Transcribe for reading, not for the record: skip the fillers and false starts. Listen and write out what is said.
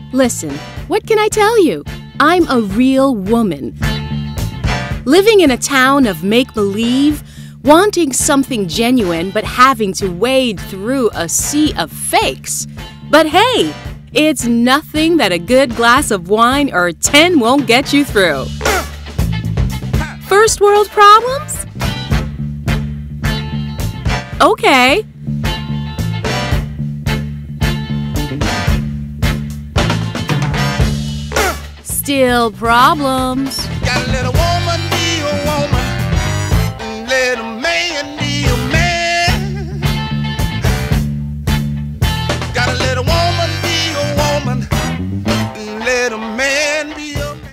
Listen, what can I tell you? I'm a real woman. Living in a town of make-believe, wanting something genuine but having to wade through a sea of fakes. But hey, it's nothing that a good glass of wine or 10 won't get you through. First world problems? Okay. Still problems. Got a little